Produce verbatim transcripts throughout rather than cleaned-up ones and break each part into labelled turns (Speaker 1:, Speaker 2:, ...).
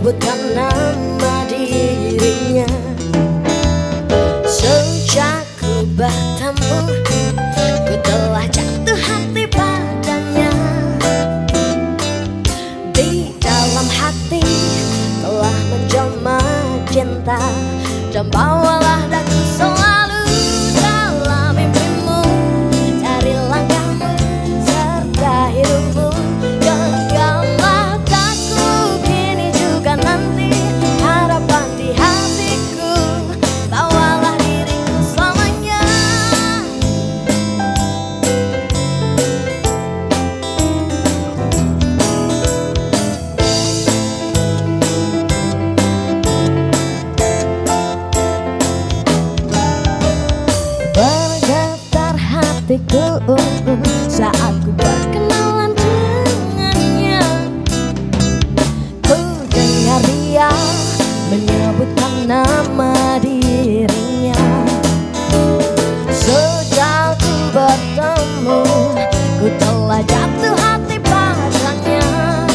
Speaker 1: menyebutkan nama dirinya. Sejak ku bertemu, ku telah jatuh hati padanya. Di dalam hati telah menjelma cinta, dan bawalah daku selalu dalam mimpimu. Dari langkahmu serta hidupmu, genggamlah daku kini juga nanti. Harapan di hatiku, bawalah diriku selamanya. Bergetar hatiku saat ku berkenalan dengannya. Ku dengar dia menyebutkan nama dirinya. Sejak ku bertemu, ku telah jatuh hati padanya.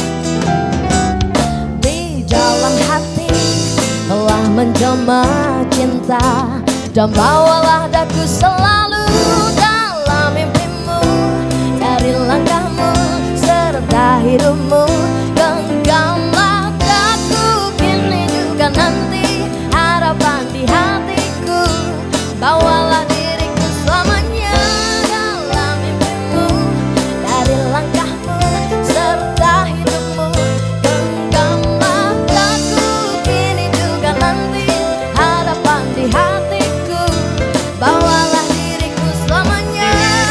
Speaker 1: Di dalam hati telah menjelma cinta, dan bawalah daku selalu dalam mimpimu. Dari langkahmu serta hidupmu, genggamlah daku kini juga nanti. Harapan di hatiku, bawalah diriku selamanya dalam mimpimu. Dari langkahmu serta hidupmu, genggamlah daku kini juga nanti. Harapan di hatiku, bawalah diriku selamanya.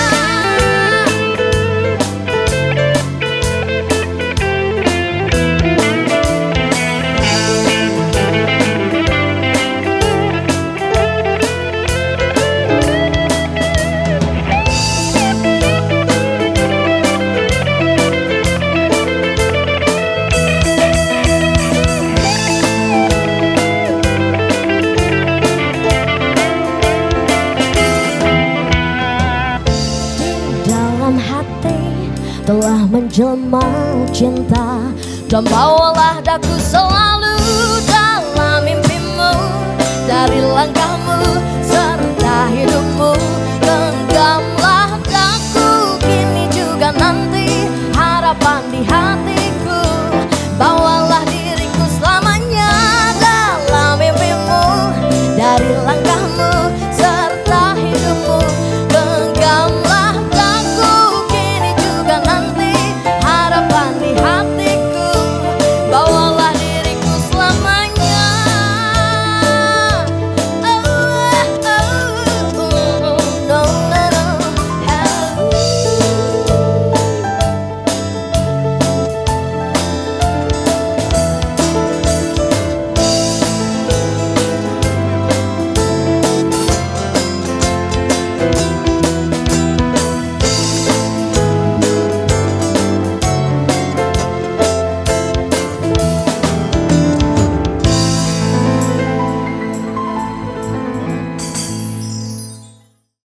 Speaker 1: Telah menjelma cinta, dan bawalah daku selalu dalam mimpimu. Dari langkahmu serta hidupmu,